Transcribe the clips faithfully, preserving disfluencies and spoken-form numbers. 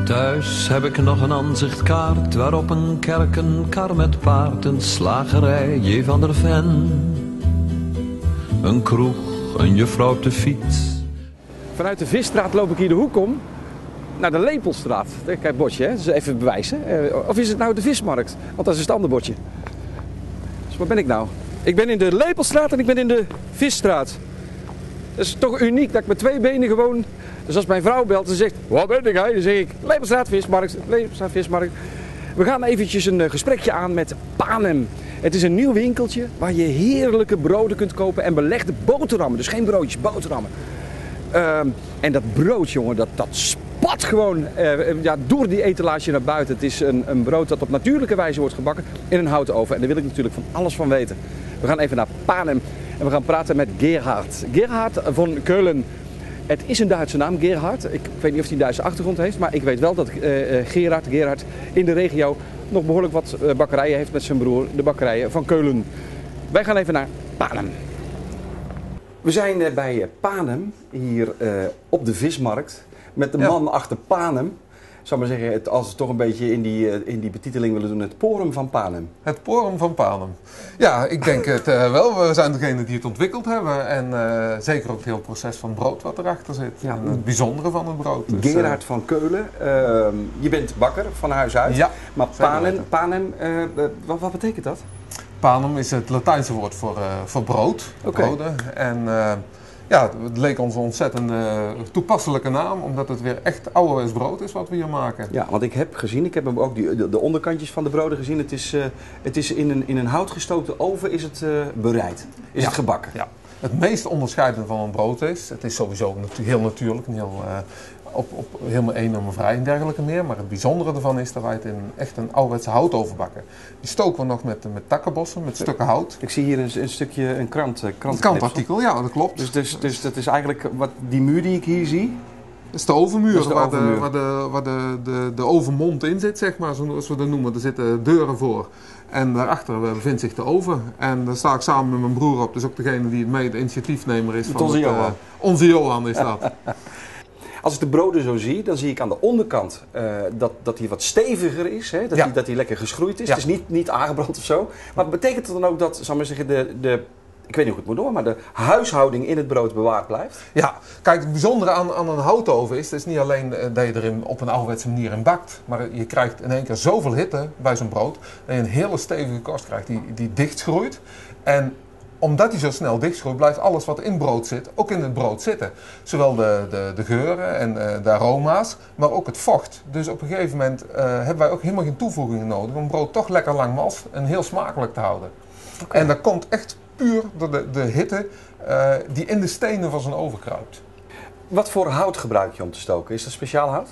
Thuis heb ik nog een aanzichtkaart waarop een kerk, een kar met paard, een slagerij, J. van der Ven, een kroeg, een juffrouw op de fiets. Vanuit de Visstraat loop ik hier de hoek om naar de Lepelstraat. Kijk, bordje, hè? Dus even bewijzen. Of is het nou de Vismarkt? Want dat is het andere bordje. Dus waar ben ik nou? Ik ben in de Lepelstraat en ik ben in de Visstraat. Dat is toch uniek dat ik met twee benen gewoon... Dus als mijn vrouw belt en zegt, waar ben ik? Dan zeg ik, Lepelstraat, Vismarkt, Lepelstraat, Vismarkt. We gaan eventjes een gesprekje aan met Panem. Het is een nieuw winkeltje waar je heerlijke broden kunt kopen en belegde boterhammen. Dus geen broodjes, boterhammen. Uh, en dat brood, jongen, dat, dat spat gewoon uh, ja, door die etalage naar buiten. Het is een, een brood dat op natuurlijke wijze wordt gebakken in een houten oven. En daar wil ik natuurlijk van alles van weten. We gaan even naar Panem en we gaan praten met Gerhard. Gerhard van Keulen. Het is een Duitse naam, Gerhard. Ik weet niet of hij een Duitse achtergrond heeft, maar ik weet wel dat uh, Gerhard, Gerhard in de regio nog behoorlijk wat uh, bakkerijen heeft met zijn broer, de bakkerijen van Keulen. Wij gaan even naar Panem. We zijn uh, bij Panem, hier uh, op de Vismarkt, met de man ja. achter Panem. Ik zou maar zeggen, het, als we toch een beetje in die, uh, in die betiteling willen doen, het Porum van Panem. Het Porum van Panem. Ja, ik denk het uh, wel. We zijn degene die het ontwikkeld hebben. En uh, zeker ook het hele proces van brood wat erachter zit. Ja. En het bijzondere van het brood. Dus, Gerhard uh, van Keulen, uh, je bent bakker van huis uit. Ja, maar Panem, Panem uh, uh, wat, wat betekent dat? Panem is het Latijnse woord voor, uh, voor brood. Okay. Broden. En... Uh, Ja, het leek ons een ontzettend uh, toepasselijke naam, omdat het weer echt ouderwets brood is wat we hier maken. Ja, want ik heb gezien, ik heb hem ook die, de, de onderkantjes van de broden gezien. Het is, uh, het is in, een, in een houtgestookte oven is het uh, bereid, is ja. het gebakken. Ja. Het meest onderscheidende van een brood is, het is sowieso natu heel natuurlijk, heel, uh, op, op, helemaal eennormenvrij en dergelijke meer. Maar het bijzondere ervan is dat wij het in echt een ouderwetse houtoven bakken. Die stoken we nog met, met takkenbossen, met stukken hout. Ik zie hier een, een stukje, een krant, krant Een krantartikel, ja, dat klopt. Dus, dus, dus dat is eigenlijk, wat die muur die ik hier zie... Dat is de ovenmuur, dat is de waar, ovenmuur. De, waar, de, waar de, de, de ovenmond in zit, zeg maar, zoals we dat noemen. Er zitten deuren voor. En daarachter bevindt zich de oven. En daar sta ik samen met mijn broer op. Dus ook degene die het mee de initiatiefnemer is. Van onze het, Johan. Uh, onze Johan is dat. Als ik de broden zo zie, dan zie ik aan de onderkant uh, dat, dat hij wat steviger is. Hè? Dat, ja. hij, dat hij lekker geschroeid is. Ja. Het is niet, niet aangebrand of zo. Maar betekent dat dan ook dat, zal maar zeggen, de... de ik weet niet hoe ik het moet doen, maar de huishouding in het brood bewaard blijft? Ja, kijk, het bijzondere aan, aan een houtoven is, het is niet alleen uh, dat je er in, op een ouderwetse manier in bakt, maar je krijgt in één keer zoveel hitte bij zo'n brood, dat je een hele stevige korst krijgt die, die dichtschroeit. En omdat die zo snel dichtschroeit, blijft alles wat in brood zit, ook in het brood zitten. Zowel de, de, de geuren en uh, de aroma's, maar ook het vocht. Dus op een gegeven moment uh, hebben wij ook helemaal geen toevoegingen nodig om brood toch lekker lang mals en heel smakelijk te houden. Okay. En dat komt echt puur door de, de hitte uh, die in de stenen van zijn oven kruipt. Wat voor hout gebruik je om te stoken? Is dat speciaal hout?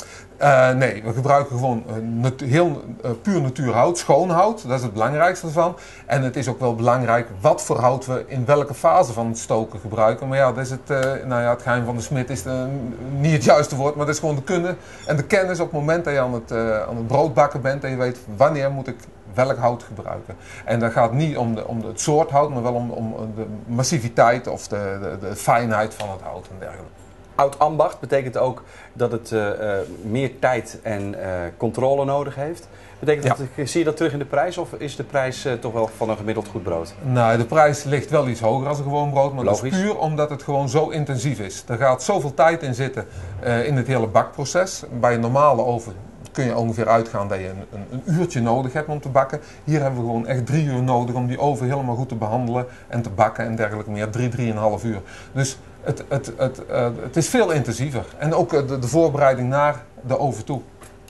Uh, nee, we gebruiken gewoon uh, natu heel uh, puur natuurhout, schoon hout. Dat is het belangrijkste ervan. En het is ook wel belangrijk wat voor hout we in welke fase van het stoken gebruiken. Maar ja, dat is het, uh, nou ja, het geheim van de smid is uh, niet het juiste woord, maar dat is gewoon de kunde en de kennis op het moment dat je aan het, uh, aan het brood bakken bent en je weet wanneer moet ik welk hout gebruiken. En dat gaat niet om, de, om het soort hout, maar wel om, om de massiviteit of de, de, de fijnheid van het hout en dergelijke. Oud ambacht betekent ook dat het uh, uh, meer tijd en uh, controle nodig heeft. Betekent dat, ja. Zie je dat terug in de prijs of is de prijs uh, toch wel van een gemiddeld goed brood? Nou, de prijs ligt wel iets hoger als een gewoon brood, maar Logisch. Dat is puur omdat het gewoon zo intensief is. Er gaat zoveel tijd in zitten uh, in het hele bakproces. Bij een normale oven kun je ongeveer uitgaan dat je een, een, een uurtje nodig hebt om te bakken. Hier hebben we gewoon echt drie uur nodig om die oven helemaal goed te behandelen en te bakken en dergelijke meer. Drie, drieënhalf uur. Dus het, het, het, uh, het is veel intensiever. En ook uh, de, de voorbereiding naar de oven toe.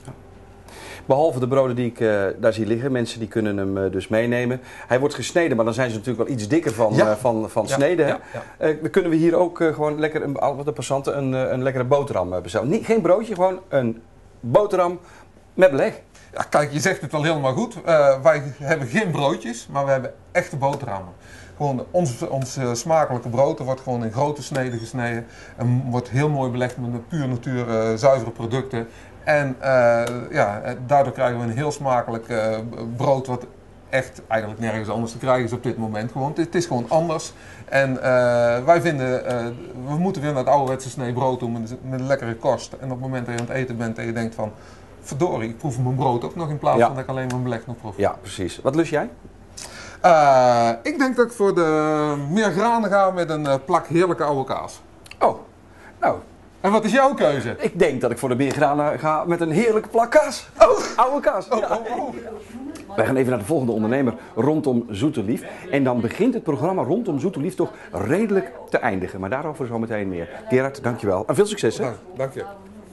Behalve de broden die ik uh, daar zie liggen, mensen die kunnen hem uh, dus meenemen. Hij wordt gesneden, maar dan zijn ze natuurlijk wel iets dikker van, ja. uh, van, van ja. sneden. Ja. Ja. Uh, dan kunnen we hier ook uh, gewoon lekker, een, de passanten, een, uh, een lekkere boterham uh, bestellen. Niet, geen broodje, gewoon een boterham met beleg. Ja, kijk, je zegt het al helemaal goed. Uh, wij hebben geen broodjes, maar we hebben echte boterhammen. Gewoon ons, ons uh, smakelijke brood wordt gewoon in grote sneden gesneden. En wordt heel mooi belegd met puur natuur uh, zuivere producten. En uh, ja, daardoor krijgen we een heel smakelijk uh, brood wat echt eigenlijk nergens anders te krijgen is op dit moment gewoon. Het, het is gewoon anders. En uh, wij vinden, uh, we moeten weer naar het ouderwetse snee brood doen met, met een lekkere kost. En op het moment dat je aan het eten bent en je denkt van, verdorie, ik proef mijn brood ook nog in plaats Ja. van dat ik alleen mijn beleg nog proef. Ja, precies. Wat lust jij? Uh, ik denk dat ik voor de meer granen ga met een uh, plak heerlijke oude kaas. Oh, nou, En wat is jouw keuze? ik denk dat ik voor de meergranen ga met een heerlijke plak kaas. Oh, oude kaas. Oh, Ja. oh, oh. Wij gaan even naar de volgende ondernemer rondom Zoeterlief. En dan begint het programma rondom Zoeterlief toch redelijk te eindigen. Maar daarover zo meteen meer. Gerard, dankjewel. En veel succes, hè? Dank, dank je.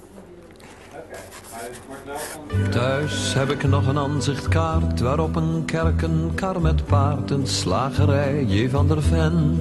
Thuis heb ik nog een aanzichtkaart waarop een kerk, een kar met paard, een slagerij, J. van der Ven.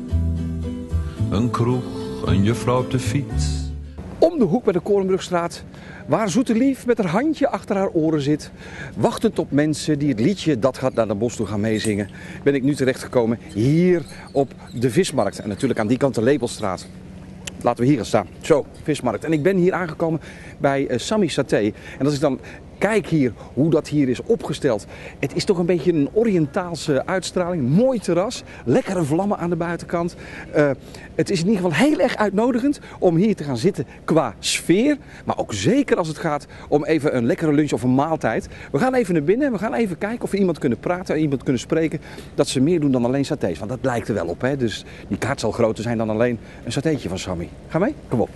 Een kroeg, een juffrouw op de fiets. Om de hoek bij de Korenbrugstraat, waar Zoeterlief met haar handje achter haar oren zit, wachtend op mensen die het liedje Dat gaat naar de bos toe gaan meezingen, ben ik nu terechtgekomen hier op de Vismarkt. En natuurlijk aan die kant de Lepelstraat. Laten we hier gaan staan. Zo, Vismarkt. En ik ben hier aangekomen bij uh, Sammy Saté. En als ik dan kijk hier hoe dat hier is opgesteld. Het is toch een beetje een Oriëntaalse uitstraling. Mooi terras. Lekkere vlammen aan de buitenkant. Uh, het is in ieder geval heel erg uitnodigend om hier te gaan zitten qua sfeer. Maar ook zeker als het gaat om even een lekkere lunch of een maaltijd. We gaan even naar binnen. We gaan even kijken of we iemand kunnen praten. Iemand kunnen spreken. Dat ze meer doen dan alleen satés. Want dat lijkt er wel op. Hè? Dus die kaart zal groter zijn dan alleen een satéetje van Sammy. Ga mee? Kom op.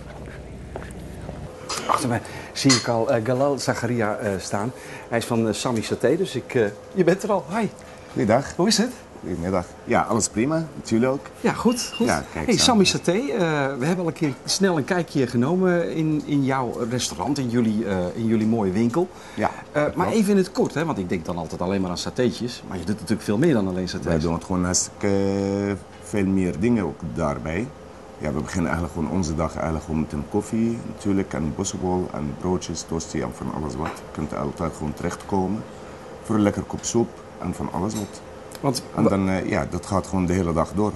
Achter mij zie ik al uh, Galal Zakaria uh, staan. Hij is van uh, Sammy Saté, dus ik, uh, je bent er al. Hi. Goeiedag. Hoe is het? Goedemiddag. Ja, alles prima. Met jullie ook. Ja, goed. goed. Ja, kijk hey, zo. Sammy Saté, uh, we hebben al een keer snel een kijkje genomen in, in jouw restaurant, in jullie, uh, in jullie mooie winkel. Ja, Uh, dat maar klopt. even in het kort, hè, want ik denk dan altijd alleen maar aan satéetjes. Maar je doet natuurlijk veel meer dan alleen satés. Wij doen het gewoon hartstikke veel meer dingen ook daarbij. Ja, we beginnen eigenlijk gewoon onze dag eigenlijk gewoon met een koffie natuurlijk en bossenbol en broodjes, toastie en van alles wat. Je kunt altijd gewoon terechtkomen voor een lekker kop soep en van alles wat. Want, En dan, uh, ja, dat gaat gewoon de hele dag door.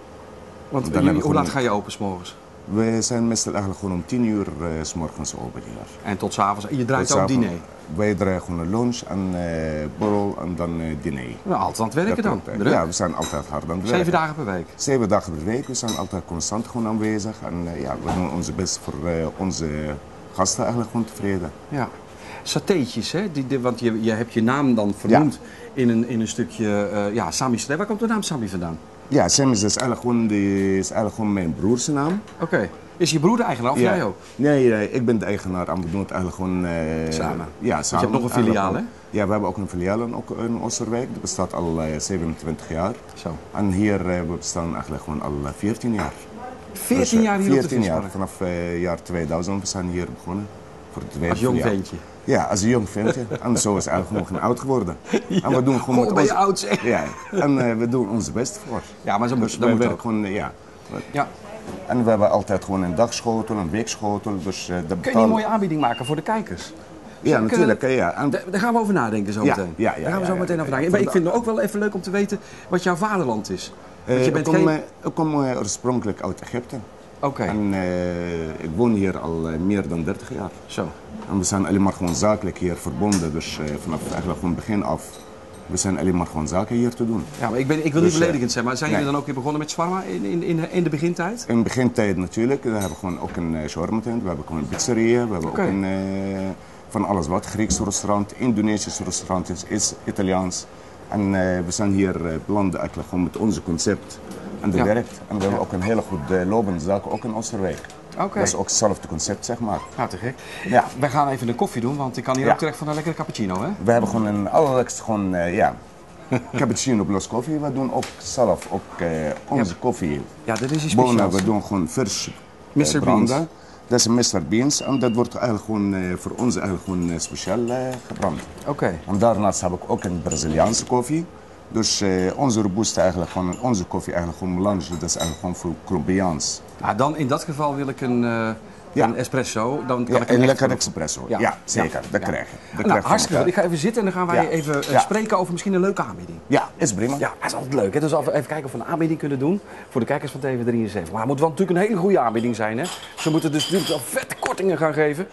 want dan jullie, hebben we hoe laat gewoon- ga je open 's morgens? We zijn meestal eigenlijk gewoon om tien uur uh, 's morgens open hier. En tot 's avonds. En je draait Tot ook 's avonds. diner. Wij draaien gewoon een lunch en uh, borrel en dan uh, diner. Nou, altijd aan het werken Dat dan. klopt, hè. Druk. Ja, we zijn altijd hard aan het werken. Zeven dagen per week. Zeven dagen per week. We zijn altijd constant gewoon aanwezig. En uh, ja, we doen onze best voor uh, onze gasten eigenlijk gewoon tevreden. Ja. Satéetjes, hè? Die, die, want je, je hebt je naam dan vernoemd in, een, in een stukje, uh, ja, Sammy Saté. Waar komt de naam Sammy vandaan? Ja, Sam is, dus eigenlijk gewoon, die is eigenlijk gewoon mijn broers naam. Oké. Okay. Is je broer de eigenaar of ja. jij ook? Nee, nee, ik ben de eigenaar en we doen het eigenlijk gewoon... Uh, Samen? Ja, samen. hebt nog een filiaal, hè? Ja, we hebben ook een filiaal in, ook in Oosterwijk. Dat bestaat al uh, zevenentwintig jaar. Zo. En hier uh, we bestaan eigenlijk gewoon al uh, veertien jaar. veertien jaar hier op de veertien jaar, vismarkt? vanaf uh, jaar tweeduizend. We zijn hier begonnen. Voor het tweede Als jong filiaal. ventje. Ja, als een jong ventje. En zo is eigenlijk gewoon oud geworden. Ja. En we doen gewoon God, met ben je ons- oud, zeg. Ja, en uh, we doen ons best voor. Ja, maar zo moet, Dus dat wij moet werken ook. gewoon, uh, ja. Ja. En we hebben altijd gewoon een dagschotel, een weekschotel. Dus, uh, de Kun je betaal- niet een mooie aanbieding maken voor de kijkers? Ja, Kunnen- natuurlijk. hè, Ja. En, Daar daar gaan we over nadenken zo Ja, meteen. ja, ja, Daar gaan we ja, zo meteen ja, over ja. nadenken. Maar ik vind het ook wel even leuk om te weten wat jouw vaderland is. Want uh, je ik bent kom, geen... uh, ik kom uh, oorspronkelijk uit Egypte. Oké, En uh, ik woon hier al uh, meer dan dertig jaar. zo. En we zijn alleen maar gewoon zakelijk hier verbonden. Dus uh, vanaf eigenlijk van begin af. We zijn alleen maar gewoon zaken hier te doen. Ja, maar ik, ben, ik wil Dus, niet beledigend zijn, maar zijn nee. jullie dan ook weer begonnen met shawarma in, in, in, in de begintijd? In begintijd natuurlijk. We hebben gewoon ook een uh, shawarma tent. We hebben gewoon een pizzeria. We hebben Oké. ook een, uh, van alles wat. Grieks restaurant, Indonesisch restaurant, is, is Italiaans. En uh, we zijn hier uh, belanden eigenlijk gewoon met onze concept aan de Ja. werkt. En we hebben ook een hele goed uh, lopende zaak, ook in Oosterwijk. Oké. Dat is ook hetzelfde concept, zeg maar. Ja, te gek. Ja. We gaan even een koffie doen, want ik kan hier Ja. ook terecht van een lekkere cappuccino, hè? We hebben gewoon een allerlekste gewoon, uh, ja, cappuccino plus koffie. We doen ook zelf ook uh, onze koffie. Ja, dat is iets Bonen, speciaals. we doen gewoon vers uh, mister branden. Beans. Dat is een mister Beans en dat wordt eigenlijk gewoon uh, voor ons eigenlijk gewoon uh, speciaal uh, gebrand. Oké. En daarnaast heb ik ook een Braziliaanse koffie. Dus uh, onze robuusta eigenlijk gewoon, onze koffie eigenlijk gewoon melange, dat is eigenlijk gewoon voor Colombiaans. Nou, dan in dat geval wil ik een, uh, Ja. een espresso. Dan kan Ja, ik hem een echt lekker proeven. espresso. Ja. Ja, zeker. Ja. Dat Ja. krijg je. Dat Nou, krijg je hartstikke van goed. Ik ga even zitten en dan gaan wij Ja. even uh, Ja. spreken over misschien een leuke aanbieding. elkaar. Ja, is prima. Ja, dat is altijd leuk. Hè? Dus even kijken of we een aanbieding kunnen doen voor de kijkers van T V drieënzeventig. Maar het moet wel natuurlijk een hele goede aanbieding zijn. Hè? Ze moeten dus natuurlijk wel vette kortingen gaan geven.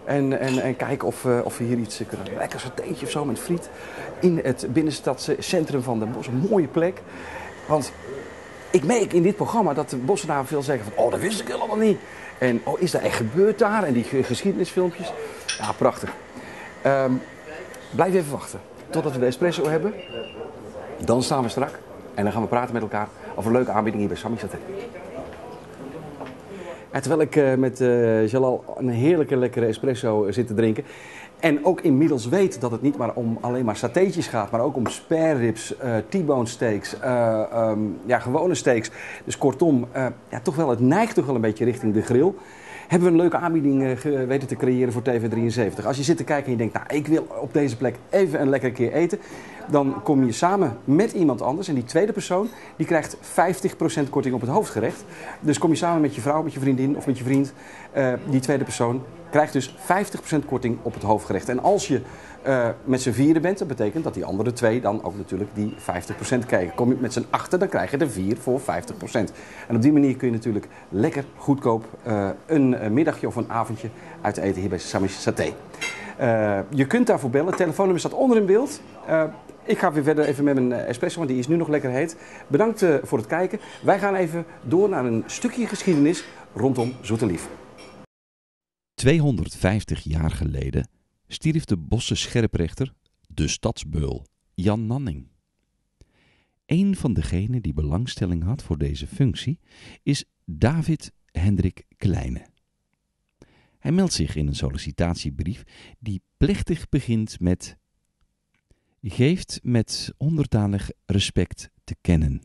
En, en, en kijken of, uh, of we hier iets kunnen. Een lekker satéetje of zo met friet. In het binnenstadse centrum van Den Bosch. Een mooie plek. Want ik merk in dit programma dat de Bossenaren veel zeggen van... Oh, dat wist ik helemaal niet. En oh, is dat echt gebeurd daar? En die geschiedenisfilmpjes. Ja, prachtig. Um, blijf even wachten. Totdat we de espresso hebben. Dan staan we strak. En dan gaan we praten met elkaar over een leuke aanbieding hier bij Sammy Saté. Ja, terwijl ik uh, met uh, Jalal een heerlijke lekkere espresso zit te drinken. En ook inmiddels weet dat het niet maar om alleen maar satéetjes gaat, maar ook om spare ribs, uh, T-bone steaks, uh, um, ja, gewone steaks. Dus kortom, uh, ja, toch wel, het neigt toch wel een beetje richting de grill. Hebben we een leuke aanbieding uh, weten te creëren voor T V drieënzeventig. Als je zit te kijken en je denkt, nou, ik wil op deze plek even een lekkere keer eten. Dan kom je samen met iemand anders. En die tweede persoon, die krijgt vijftig procent korting op het hoofdgerecht. Dus kom je samen met je vrouw, met je vriendin of met je vriend. Uh, die tweede persoon krijgt dus vijftig procent korting op het hoofdgerecht. En als je uh, met z'n vieren bent, dat betekent dat die andere twee dan ook natuurlijk die vijftig procent krijgen. Kom je met z'n achter, dan krijg je er vier voor vijftig procent. En op die manier kun je natuurlijk lekker goedkoop uh, een, een middagje of een avondje uit eten hier bij Sammy Saté. Uh, je kunt daarvoor bellen. Het telefoonnummer staat onder in beeld. Uh, ik ga weer verder even met mijn espresso, want die is nu nog lekker heet. Bedankt uh, voor het kijken. Wij gaan even door naar een stukje geschiedenis rondom Zoet en Lief. tweehonderdvijftig jaar geleden stierf de Bosse scherprechter, de stadsbeul, Jan Nanning. Een van degenen die belangstelling had voor deze functie is David Hendrik Kleine. Hij meldt zich in een sollicitatiebrief die plechtig begint met: geeft met onderdanig respect te kennen.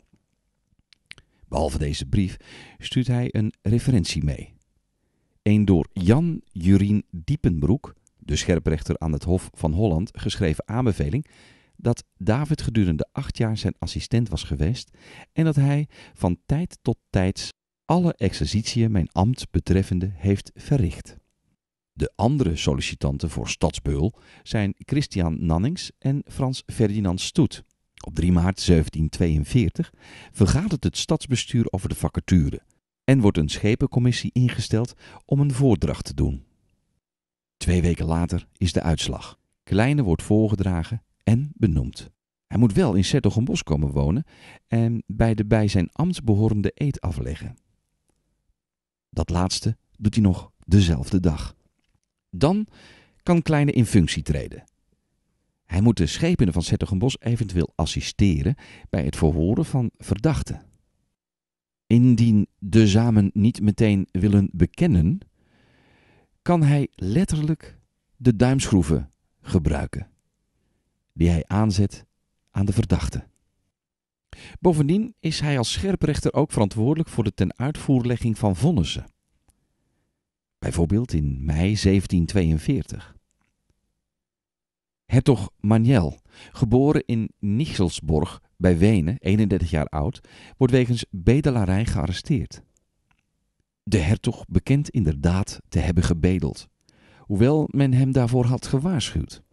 Behalve deze brief stuurt hij een referentie mee. Een door Jan Jurien Diepenbroek, de scherprechter aan het Hof van Holland, geschreven aanbeveling dat David gedurende acht jaar zijn assistent was geweest en dat hij van tijd tot tijd alle exercitiën mijn ambt betreffende heeft verricht. De andere sollicitanten voor stadsbeul zijn Christian Nannings en Frans Ferdinand Stoet. Op drie maart zeventienhonderdtweeënveertig vergadert het stadsbestuur over de vacature en wordt een schepencommissie ingesteld om een voordracht te doen. Twee weken later is de uitslag. Kleine wordt voorgedragen en benoemd. Hij moet wel in 's-Hertogenbosch komen wonen en bij de bij zijn ambt behorende eed afleggen. Dat laatste doet hij nog dezelfde dag. Dan kan Kleine in functie treden. Hij moet de schepenen van 's-Hertogenbosch eventueel assisteren bij het verhoren van verdachten. Indien de samen niet meteen willen bekennen, kan hij letterlijk de duimschroeven gebruiken, die hij aanzet aan de verdachte. Bovendien is hij als scherprechter ook verantwoordelijk voor de tenuitvoerlegging van vonnissen. Bijvoorbeeld in mei zeventienhonderdtweeënveertig. Hertog Maniel, geboren in Nichelsborg bij Wenen, eenendertig jaar oud, wordt wegens bedelarij gearresteerd. De hertog bekent inderdaad te hebben gebedeld, hoewel men hem daarvoor had gewaarschuwd.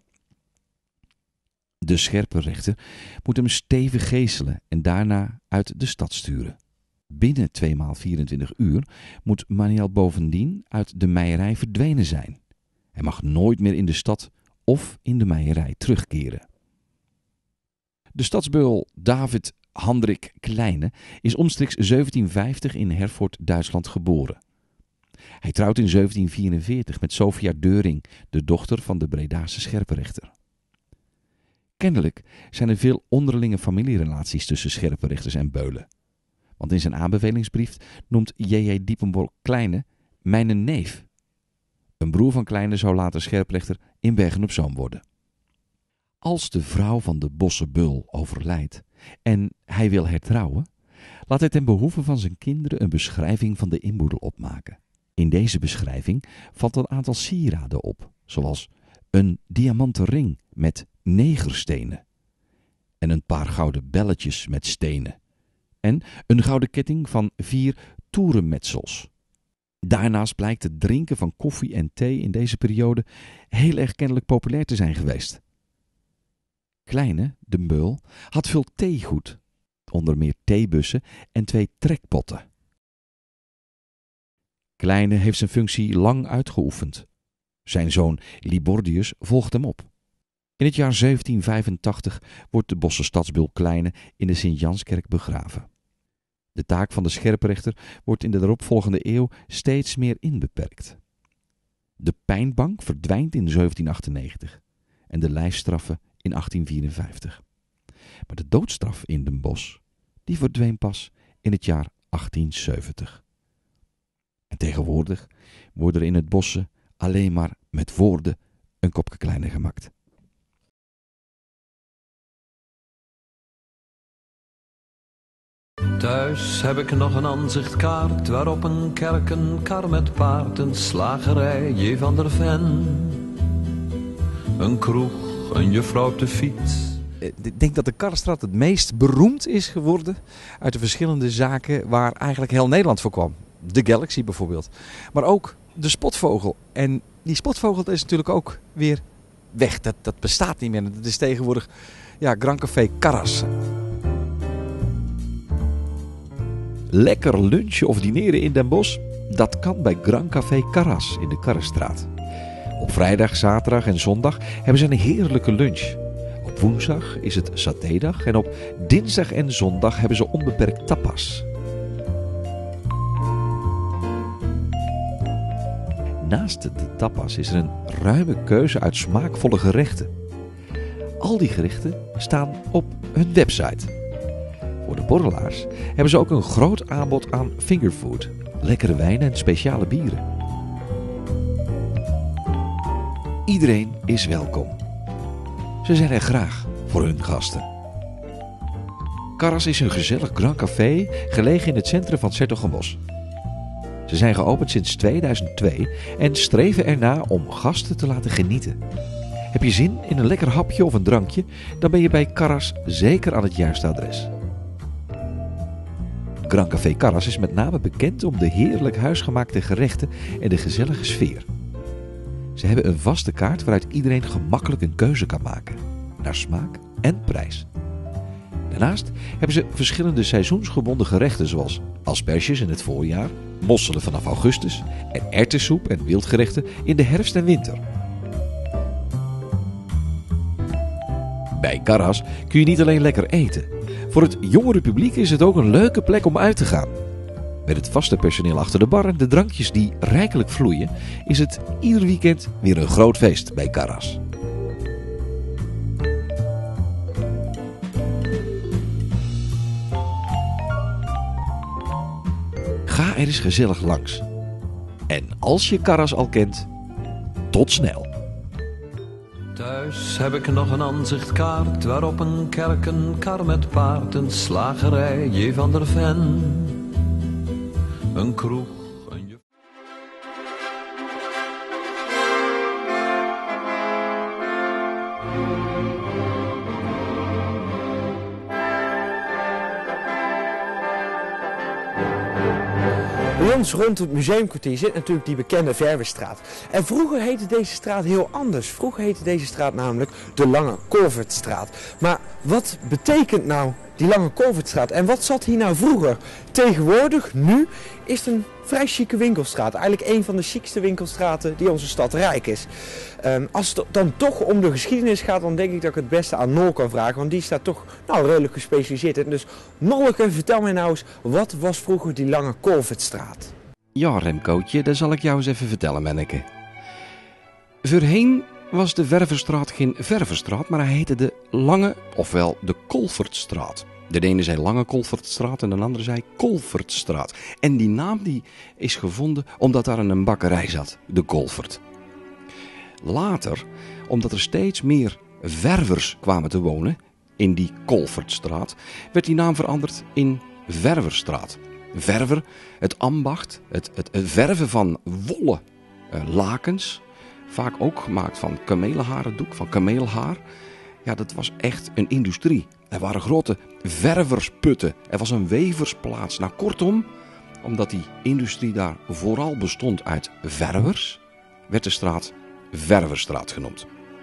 De scherpe rechter moet hem stevig geeselen en daarna uit de stad sturen. Binnen twee maal vierentwintig uur moet Maniel bovendien uit de meierij verdwenen zijn. Hij mag nooit meer in de stad of in de meierij terugkeren. De stadsbeul David Hendrik Kleine is omstreeks zeventienhonderdvijftig in Herford, Duitsland geboren. Hij trouwt in zeventienhonderdvierenveertig met Sophia Deuring, de dochter van de Bredase scherprechter. Kennelijk zijn er veel onderlinge familierelaties tussen scherprechters en beulen. Want in zijn aanbevelingsbrief noemt J J Diepenbroek Kleine mijn neef. Een broer van Kleine zou later scherprechter in Bergen-op-Zoom worden. Als de vrouw van de Bosse beul overlijdt en hij wil hertrouwen, laat hij ten behoeve van zijn kinderen een beschrijving van de inboedel opmaken. In deze beschrijving valt een aantal sieraden op, zoals een diamanten ring met negerstenen en een paar gouden belletjes met stenen en een gouden ketting van vier toerenmetsels. Daarnaast blijkt het drinken van koffie en thee in deze periode heel erg kennelijk populair te zijn geweest. Kleine, de beul, had veel theegoed, onder meer theebussen en twee trekpotten. Kleine heeft zijn functie lang uitgeoefend. Zijn zoon Libordius volgt hem op. In het jaar zeventien vijfentachtig wordt de Bosse stadsbeul Kleine in de Sint-Janskerk begraven. De taak van de scherprechter wordt in de daaropvolgende eeuw steeds meer inbeperkt. De pijnbank verdwijnt in zeventien achtennegentig en de lijfstraffen in achttien vierenvijftig. Maar de doodstraf in Den Bosch, die verdween pas in het jaar achttien zeventig. En tegenwoordig wordt er in het Bosse alleen maar met woorden een kopje kleiner gemaakt. Thuis heb ik nog een aanzichtkaart waarop een kerk, een kar met paard, een slagerij, J. van der Ven, een kroeg, een juffrouw op de fiets. Ik denk dat de Karrestraat het meest beroemd is geworden uit de verschillende zaken waar eigenlijk heel Nederland voor kwam. De Galaxy bijvoorbeeld. Maar ook de Spotvogel. En die Spotvogel is natuurlijk ook weer weg. Dat, dat bestaat niet meer. Het is tegenwoordig ja, Grand Café Karras. Lekker lunchen of dineren in Den Bosch? Dat kan bij Grand Café Karras in de Karrestraat. Op vrijdag, zaterdag en zondag hebben ze een heerlijke lunch. Op woensdag is het satédag en op dinsdag en zondag hebben ze onbeperkt tapas. Naast de tapas is er een ruime keuze uit smaakvolle gerechten. Al die gerechten staan op hun website. Voor de borrelaars hebben ze ook een groot aanbod aan fingerfood, lekkere wijnen en speciale bieren. Iedereen is welkom. Ze zijn er graag voor hun gasten. Karras is een gezellig Grand Café gelegen in het centrum van 's-Hertogenbosch. Ze zijn geopend sinds tweeduizend twee en streven erna om gasten te laten genieten. Heb je zin in een lekker hapje of een drankje, dan ben je bij Karras zeker aan het juiste adres. Grand Café Karras is met name bekend om de heerlijk huisgemaakte gerechten en de gezellige sfeer. Ze hebben een vaste kaart waaruit iedereen gemakkelijk een keuze kan maken, naar smaak en prijs. Daarnaast hebben ze verschillende seizoensgebonden gerechten zoals asperges in het voorjaar, mosselen vanaf augustus en erwtensoep en wildgerechten in de herfst en winter. Bij Karras kun je niet alleen lekker eten. Voor het jongere publiek is het ook een leuke plek om uit te gaan. Met het vaste personeel achter de bar en de drankjes die rijkelijk vloeien, is het ieder weekend weer een groot feest bij Karras. Ga er eens gezellig langs. En als je Karras al kent, tot snel. Thuis heb ik nog een aanzichtkaart waarop een kerk, een kar met paard, een slagerij, J. van der Ven, een kroeg, een juf... Bij ons rond het museumkwartier zit natuurlijk die bekende Verwestraat. En vroeger heette deze straat heel anders. Vroeger heette deze straat namelijk de Lange Kolvertstraat. Maar wat betekent nou die Lange Kolvertstraat en wat zat hier nou vroeger? Tegenwoordig, nu, is het een vrij chique winkelstraat. Eigenlijk een van de chicste winkelstraten die onze stad rijk is. Um, als het dan toch om de geschiedenis gaat, dan denk ik dat ik het beste aan Nol kan vragen. Want die staat toch nou, redelijk gespecialiseerd in. Dus Nolke, vertel mij nou eens, wat was vroeger die Lange Kolvertstraat? Ja, Remcootje, dat zal ik jou eens even vertellen, manneke. Voorheen was de Ververstraat geen Ververstraat, maar hij heette de Lange, ofwel de Kolvertstraat. De ene zei Lange Kolvertstraat en de andere zei Kolvertstraat. En die naam die is gevonden omdat daar een bakkerij zat, de Kolvert. Later, omdat er steeds meer ververs kwamen te wonen in die Kolvertstraat, werd die naam veranderd in Ververstraat. Verver, het ambacht, het, het, het verven van wollen uh, lakens, vaak ook gemaakt van kamelenharendoek, van kameelhaar. Ja, dat was echt een industrie. Er waren grote verversputten. Er was een weversplaats. Nou, kortom, omdat die industrie daar vooral bestond uit ververs, werd de straat Ververstraat genoemd.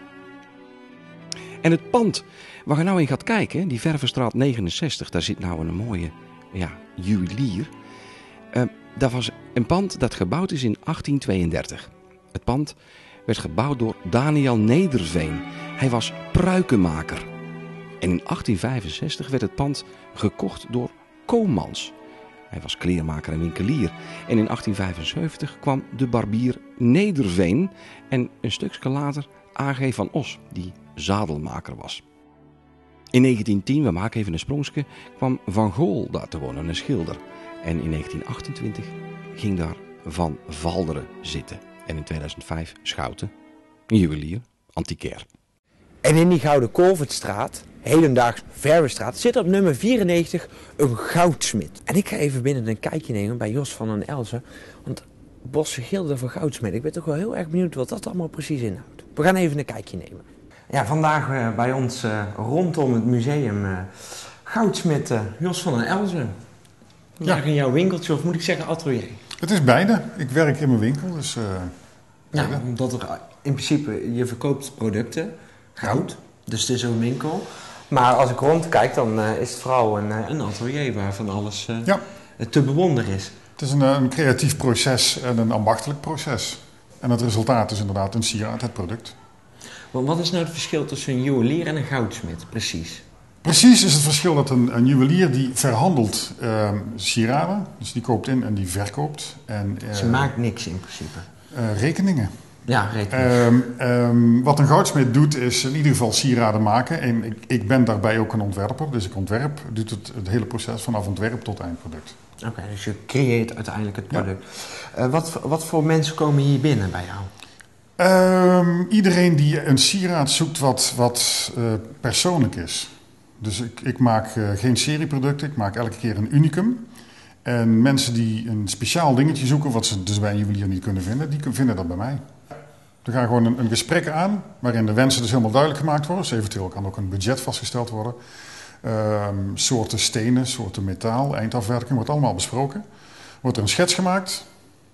En het pand waar je nou in gaat kijken, die Ververstraat negenenzestig, daar zit nou een mooie ja, juwelier. Uh, dat was een pand dat gebouwd is in achttien tweeëndertig. Het pand werd gebouwd door Daniel Nederveen. Hij was pruikenmaker. En in achttien vijfenzestig werd het pand gekocht door Komans. Hij was kleermaker en winkelier. En in achttien vijfenzeventig kwam de barbier Nederveen en een stukje later A G van Os, die zadelmaker was. In negentien tien, we maken even een sprongske, kwam Van Gool daar te wonen, een schilder. En in negentien achtentwintig ging daar Van Valderen zitten. En in tweeduizend vijf Schouten, een juwelier, antiquair. En in die Gouden Kolvertstraat, hedendaags Verwestraat, zit op nummer vierennegentig een goudsmid. En ik ga even binnen een kijkje nemen bij Jos van den Elzen. Want Bosse Gilde van Goudsmid, ik ben toch wel heel erg benieuwd wat dat allemaal precies inhoudt. We gaan even een kijkje nemen. Ja, vandaag uh, bij ons uh, rondom het museum uh, goudsmid uh, Jos van den Elzen. Vandaag ja. In jouw winkeltje, of moet ik zeggen atelier? Het is beide. Ik werk in mijn winkel, dus uh, ja, omdat er in principe, je verkoopt producten, goud, dus het is een winkel. Maar als ik rondkijk, dan uh, is het vooral een, uh, een atelier waar van alles uh, ja. te bewonderen is. Het is een, een creatief proces en een ambachtelijk proces. En het resultaat is inderdaad een sieraad, het product. Wat is nou het verschil tussen een juwelier en een goudsmid, precies? Precies is het verschil dat een, een juwelier die verhandelt uh, sieraden, dus die koopt in en die verkoopt. En, uh, Ze maakt niks in principe. Uh, rekeningen. Ja, rekeningen. Um, um, wat een goudsmid doet is in ieder geval sieraden maken. En ik, ik ben daarbij ook een ontwerper, dus ik ontwerp, doet het, het hele proces vanaf ontwerp tot eindproduct. Oké, okay, dus je creëert uiteindelijk het product. Ja. Uh, wat, wat voor mensen komen hier binnen bij jou? Um, iedereen die een sieraad zoekt wat, wat uh, persoonlijk is. Dus ik, ik maak uh, geen serieproducten, ik maak elke keer een unicum. En mensen die een speciaal dingetje zoeken, wat ze dus bij een juwelier niet kunnen vinden, die vinden dat bij mij. Er gaat gewoon een, een gesprek aan, waarin de wensen dus helemaal duidelijk gemaakt worden. Dus eventueel kan ook een budget vastgesteld worden. Um, soorten stenen, soorten metaal, eindafwerking, wordt allemaal besproken. Wordt er een schets gemaakt.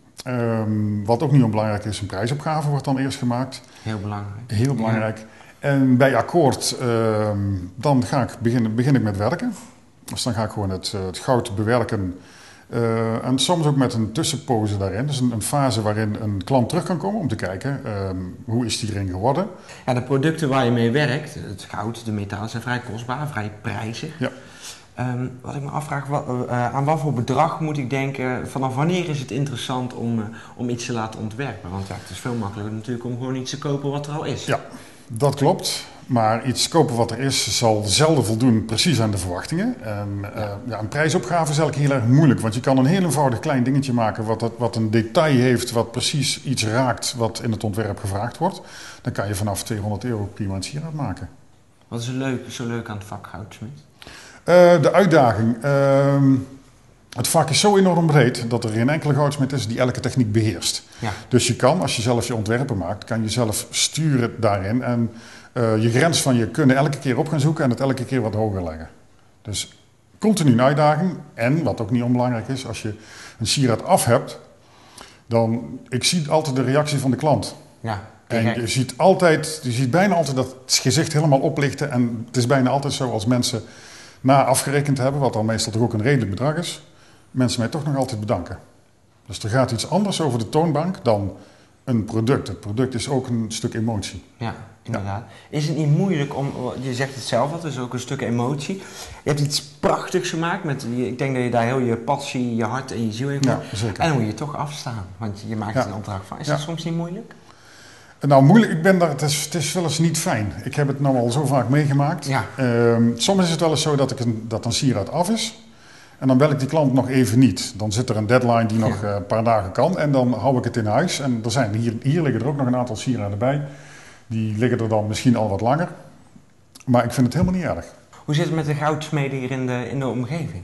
Um, wat ook niet onbelangrijk is, een prijsopgave wordt dan eerst gemaakt. Heel belangrijk. Heel belangrijk. Ja. En bij akkoord, uh, dan ga ik begin, begin ik met werken. Dus dan ga ik gewoon het, het goud bewerken. Uh, en soms ook met een tussenpose daarin. Dus een, een fase waarin een klant terug kan komen om te kijken, um, hoe is die ring geworden. Ja, de producten waar je mee werkt, het goud, de metalen, zijn vrij kostbaar, vrij prijzig. Ja. Um, wat ik me afvraag, wat, uh, aan wat voor bedrag moet ik denken, vanaf wanneer is het interessant om, uh, om iets te laten ontwerpen? Want ja, het is veel makkelijker natuurlijk om gewoon iets te kopen wat er al is. Ja, dat klopt. Maar iets kopen wat er is, zal zelden voldoen precies aan de verwachtingen. En uh, ja, een prijsopgave is eigenlijk heel erg moeilijk. Want je kan een heel eenvoudig klein dingetje maken wat, dat, wat een detail heeft, wat precies iets raakt wat in het ontwerp gevraagd wordt. Dan kan je vanaf tweehonderd euro prima een sieraad maken. Wat is er leuk, zo leuk aan het vak goudsmid? Uh, de uitdaging. Uh, het vak is zo enorm breed dat er geen enkele goudsmid is die elke techniek beheerst. Ja. Dus je kan, als je zelf je ontwerpen maakt, kan je zelf sturen daarin. En uh, je grens van je kunnen elke keer op gaan zoeken en het elke keer wat hoger leggen. Dus continu een uitdaging. En, wat ook niet onbelangrijk is, als je een sieraad af hebt, dan, ik zie altijd de reactie van de klant. Ja. En je ziet altijd, je ziet bijna altijd dat het gezicht helemaal oplichten. En het is bijna altijd zo als mensen na afgerekend hebben, wat dan meestal toch ook een redelijk bedrag is, mensen mij toch nog altijd bedanken. Dus er gaat iets anders over de toonbank dan een product. Het product is ook een stuk emotie. Ja, inderdaad. Ja. Is het niet moeilijk om, je zegt het zelf, het is ook een stuk emotie. Je hebt iets prachtigs gemaakt, met, ik denk dat je daar heel je passie, je hart en je ziel in hebt. Ja, zeker. En dan moet je toch afstaan, want je maakt ja. er een opdracht van. Is ja. dat soms niet moeilijk? Nou, moeilijk, ik ben daar, het is, het is wel eens niet fijn. Ik heb het nou al zo vaak meegemaakt. Ja. Um, soms is het wel eens zo dat, ik een, dat een sieraad af is. En dan bel ik die klant nog even niet. Dan zit er een deadline die nog ja. een paar dagen kan. En dan hou ik het in huis. En er zijn, hier, hier liggen er ook nog een aantal sieraden bij. Die liggen er dan misschien al wat langer. Maar ik vind het helemaal niet erg. Hoe zit het met de goudsmeden hier in de, in de omgeving?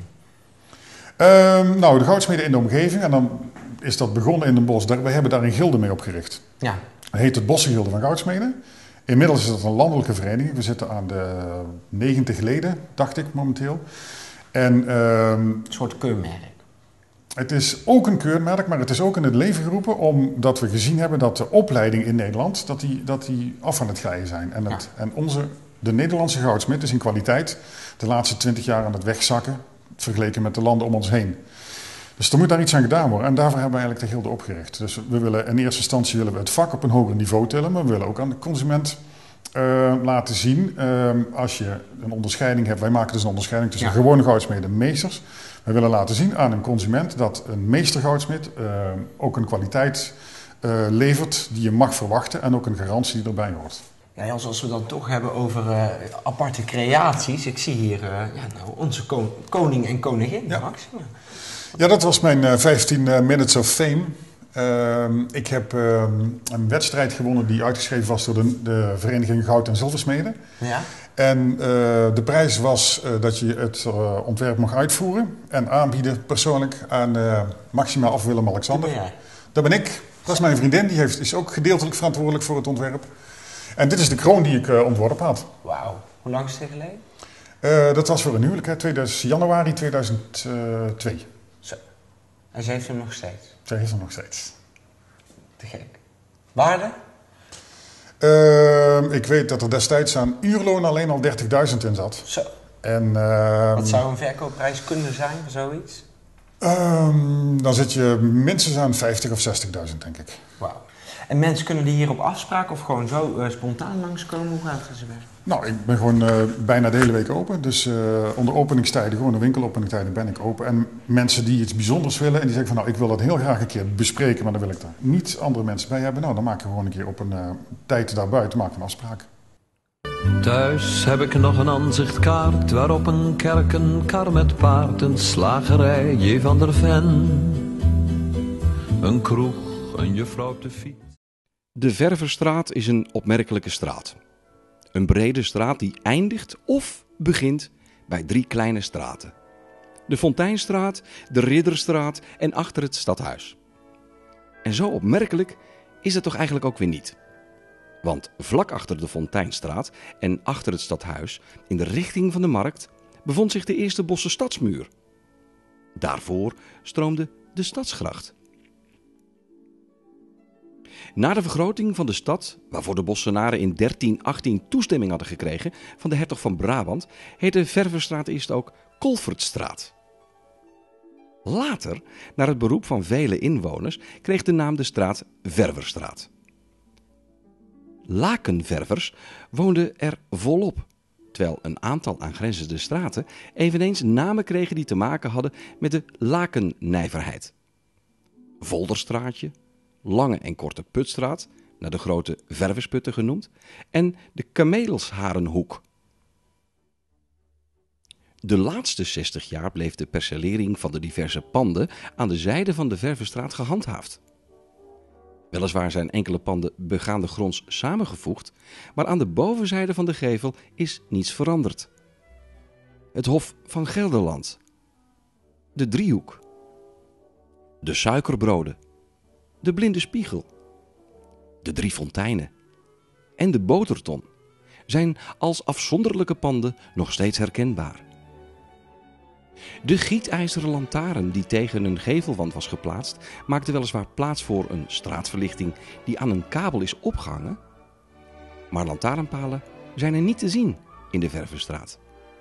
Um, nou, de goudsmeden in de omgeving. En dan is dat begonnen in Den Bosch. We hebben daar een gilde mee opgericht. Ja. Het heet het Bosse Gilde van Goudsmeden. Inmiddels is dat een landelijke vereniging. We zitten aan de negentig leden, dacht ik momenteel. En, um, een soort keurmerk. Het is ook een keurmerk, maar het is ook in het leven geroepen omdat we gezien hebben dat de opleiding in Nederland dat die, dat die af aan het glijden zijn. En, het, ja. en onze, de Nederlandse goudsmid is in kwaliteit de laatste twintig jaar aan het wegzakken, vergeleken met de landen om ons heen. Dus er moet daar iets aan gedaan worden. En daarvoor hebben we eigenlijk de gilde opgericht. Dus we willen in eerste instantie willen we het vak op een hoger niveau tillen. Maar we willen ook aan de consument uh, laten zien. Uh, als je een onderscheiding hebt. Wij maken dus een onderscheiding tussen ja. gewone goudsmeden en meesters. We willen laten zien aan een consument dat een meestergoudsmid uh, ook een kwaliteit uh, levert die je mag verwachten. En ook een garantie die erbij hoort. Ja, Jans, als we dan toch hebben over uh, aparte creaties. Ik zie hier uh, ja, nou, onze kon- koning en koningin, ja. Maxima. Ja, dat was mijn uh, vijftien uh, Minutes of Fame. Uh, ik heb uh, een wedstrijd gewonnen die uitgeschreven was door de, de Vereniging Goud- en Zilversmeden. Ja. En uh, de prijs was uh, dat je het uh, ontwerp mag uitvoeren en aanbieden persoonlijk aan uh, Maxima of Willem-Alexander. Dat ben jij. Dat ben ik. Dat is mijn vriendin, die heeft, is ook gedeeltelijk verantwoordelijk voor het ontwerp. En dit is de kroon die ik uh, ontworpen had. Wauw. Hoe lang is het geleden? Uh, dat was voor een huwelijk, hè, tweeduizend, januari tweeduizend twee. Zo. En ze heeft hem nog steeds? Ze heeft hem nog steeds. Te gek. Waarde? Uh, ik weet dat er destijds aan uurloon alleen al dertigduizend in zat. Zo. En, uh, Wat zou een verkoopprijs kunnen zijn voor zoiets? Uh, dan zit je minstens aan vijftig of zestigduizend, denk ik. Wauw. En mensen kunnen die hier op afspraak of gewoon zo uh, spontaan langskomen? Hoe gaat het ze werken? Nou, ik ben gewoon uh, bijna de hele week open. Dus uh, onder openingstijden, gewoon de winkelopeningstijden, ben ik open. En mensen die iets bijzonders willen en die zeggen van nou, ik wil dat heel graag een keer bespreken, maar dan wil ik daar niet andere mensen bij hebben. Nou, dan maken we gewoon een keer op een uh, tijd daarbuiten, maken we een afspraak. Thuis heb ik nog een aanzichtkaart waarop een kerk, een kar met paard, een slagerij, J. van der Ven, een kroeg, een juffrouw op de fiets. De Ververstraat is een opmerkelijke straat. Een brede straat die eindigt of begint bij drie kleine straten. De Fonteinstraat, de Ridderstraat en achter het stadhuis. En zo opmerkelijk is het toch eigenlijk ook weer niet. Want vlak achter de Fonteinstraat en achter het stadhuis, in de richting van de markt, bevond zich de eerste Bosse stadsmuur. Daarvoor stroomde de Stadsgracht. Na de vergroting van de stad, waarvoor de Bossenaren in dertien achttien toestemming hadden gekregen van de hertog van Brabant, heette Ververstraat eerst ook Kolfertstraat. Later, naar het beroep van vele inwoners, kreeg de naam de straat Ververstraat. Lakenververs woonden er volop, terwijl een aantal aangrenzende straten eveneens namen kregen die te maken hadden met de lakennijverheid. Volderstraatje, Lange en Korte Putstraat, naar de grote Verversputten genoemd, en de Kamelsharenhoek. De laatste zestig jaar bleef de percelering van de diverse panden aan de zijde van de Ververstraat gehandhaafd. Weliswaar zijn enkele panden begaande gronds samengevoegd, maar aan de bovenzijde van de gevel is niets veranderd. Het Hof van Gelderland, de Driehoek, de Suikerbroden, de Blinde Spiegel, de Drie Fonteinen en de Boterton zijn als afzonderlijke panden nog steeds herkenbaar. De gietijzeren lantaarn die tegen een gevelwand was geplaatst, maakte weliswaar plaats voor een straatverlichting die aan een kabel is opgehangen, maar lantaarnpalen zijn er niet te zien in de Ververstraat.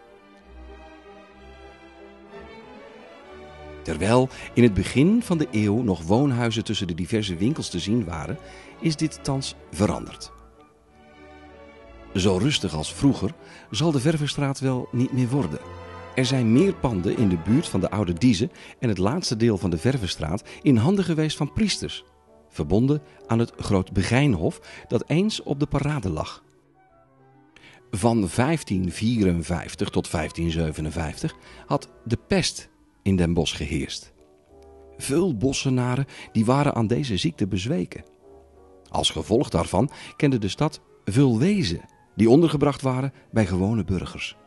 Terwijl in het begin van de eeuw nog woonhuizen tussen de diverse winkels te zien waren, is dit thans veranderd. Zo rustig als vroeger zal de Ververstraat wel niet meer worden. Er zijn meer panden in de buurt van de Oude Dieze en het laatste deel van de Ververstraat in handen geweest van priesters, verbonden aan het Groot Begijnhof dat eens op de parade lag. Van vijftien vierenvijftig tot vijftien zevenenvijftig had de pest in Den Bosch geheerst. Veel Bossenaren die waren aan deze ziekte bezweken. Als gevolg daarvan kende de stad veel wezen die ondergebracht waren bij gewone burgers.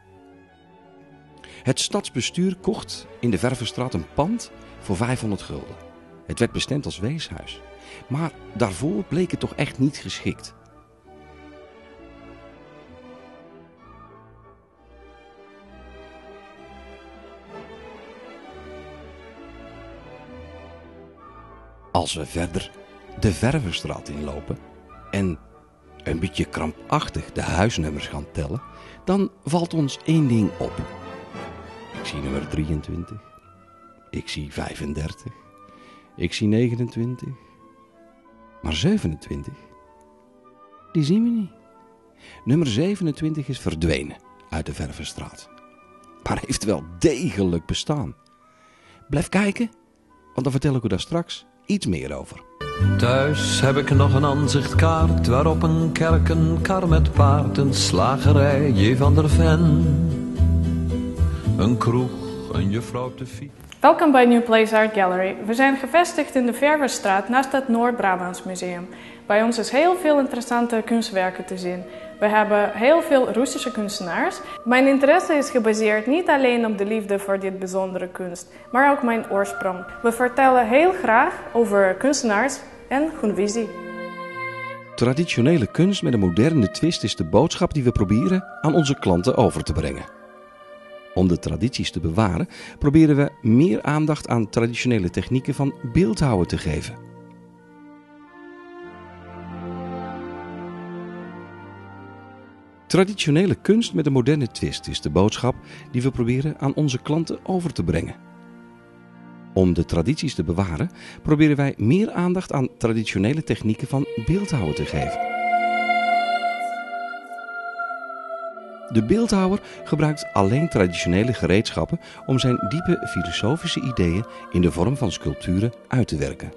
Het stadsbestuur kocht in de Ververstraat een pand voor vijfhonderd gulden. Het werd bestemd als weeshuis, maar daarvoor bleek het toch echt niet geschikt. Als we verder de Ververstraat inlopen en een beetje krampachtig de huisnummers gaan tellen, dan valt ons één ding op. Ik zie nummer drieëntwintig, Ik zie vijfendertig. Ik zie negenentwintig. Maar zevenentwintig? Die zien we niet. Nummer zevenentwintig is verdwenen uit de Vervenstraat. Maar heeft wel degelijk bestaan. Blijf kijken, want dan vertel ik u daar straks iets meer over. Thuis heb ik nog een aanzichtkaart waarop een kerk, een kar met paard, een slagerij, J. van der Ven, een kroeg, een juffrouw te fiets. Welkom bij New Place Art Gallery. We zijn gevestigd in de Vervenstraat naast het Noord-Brabants Museum. Bij ons is heel veel interessante kunstwerken te zien. We hebben heel veel Russische kunstenaars. Mijn interesse is gebaseerd niet alleen op de liefde voor dit bijzondere kunst, maar ook mijn oorsprong. We vertellen heel graag over kunstenaars en hun visie. Traditionele kunst met een moderne twist is de boodschap die we proberen aan onze klanten over te brengen. Om de tradities te bewaren, proberen we meer aandacht aan traditionele technieken van beeldhouwen te geven. Traditionele kunst met een moderne twist is de boodschap die we proberen aan onze klanten over te brengen. Om de tradities te bewaren, proberen wij meer aandacht aan traditionele technieken van beeldhouwen te geven. De beeldhouwer gebruikt alleen traditionele gereedschappen om zijn diepe filosofische ideeën in de vorm van sculpturen uit te werken.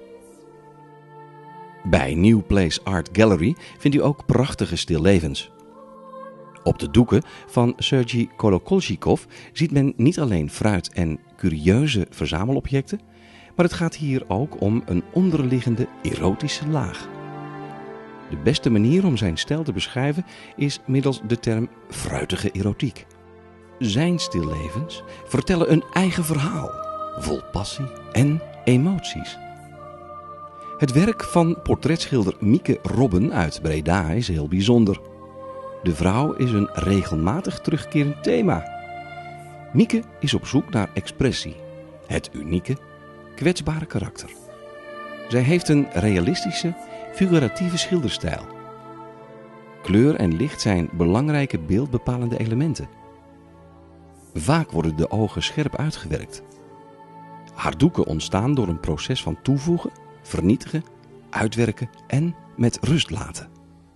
Bij New Place Art Gallery vindt u ook prachtige stillevens. Op de doeken van Sergei Kolokolnikov ziet men niet alleen fruit en curieuze verzamelobjecten, maar het gaat hier ook om een onderliggende erotische laag. De beste manier om zijn stijl te beschrijven is middels de term fruitige erotiek. Zijn stillevens vertellen een eigen verhaal, vol passie en emoties. Het werk van portretschilder Mieke Robben uit Breda is heel bijzonder. De vrouw is een regelmatig terugkerend thema. Mieke is op zoek naar expressie, het unieke, kwetsbare karakter. Zij heeft een realistische, figuratieve schilderstijl. Kleur en licht zijn belangrijke beeldbepalende elementen. Vaak worden de ogen scherp uitgewerkt. Haar doeken ontstaan door een proces van toevoegen, vernietigen, uitwerken en met rust laten.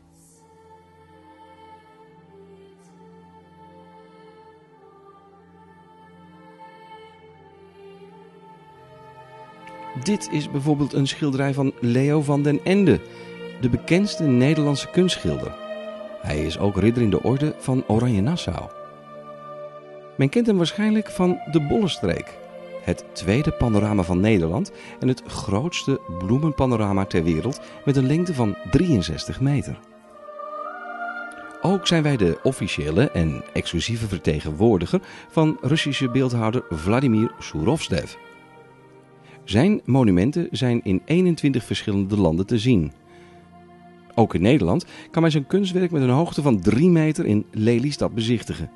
Dit is bijvoorbeeld een schilderij van Leo van den Ende, de bekendste Nederlandse kunstschilder. Hij is ook ridder in de orde van Oranje Nassau. Men kent hem waarschijnlijk van de Bollenstreek, het tweede panorama van Nederland en het grootste bloemenpanorama ter wereld met een lengte van drieënzestig meter. Ook zijn wij de officiële en exclusieve vertegenwoordiger van Russische beeldhouwer Vladimir Surovtsev. Zijn monumenten zijn in eenentwintig verschillende landen te zien. Ook in Nederland kan men zijn kunstwerk met een hoogte van drie meter in Lelystad bezichtigen.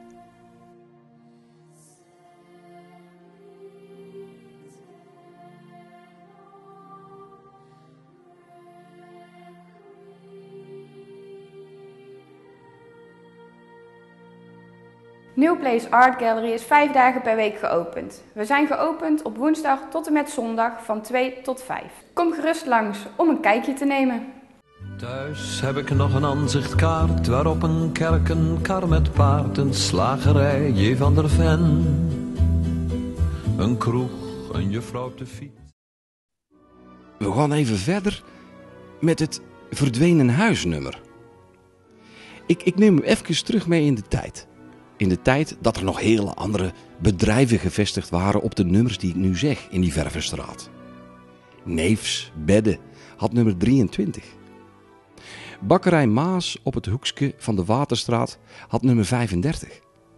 New Place Art Gallery is vijf dagen per week geopend. We zijn geopend op woensdag tot en met zondag van twee tot vijf. Kom gerust langs om een kijkje te nemen. Thuis heb ik nog een aanzichtkaart waarop een kerk, een kar met paard, een slagerij, J. van der Ven, een kroeg, een juffrouw te fiets. We gaan even verder met het verdwenen huisnummer. Ik, ik neem u even terug mee in de tijd. In de tijd dat er nog hele andere bedrijven gevestigd waren op de nummers die ik nu zeg in die Vervenstraat. Neefs Bedde had nummer drieëntwintig. Bakkerij Maas op het hoekje van de Waterstraat had nummer vijfendertig.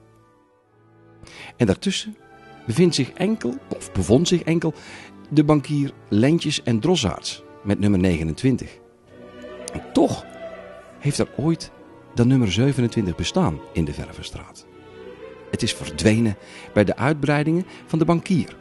En daartussen bevindt zich enkel, of bevond zich enkel, de bankier Lentjes en Drossaerts met nummer negenentwintig. En toch heeft er ooit dat nummer zevenentwintig bestaan in de Vervenstraat. Het is verdwenen bij de uitbreidingen van de bankier.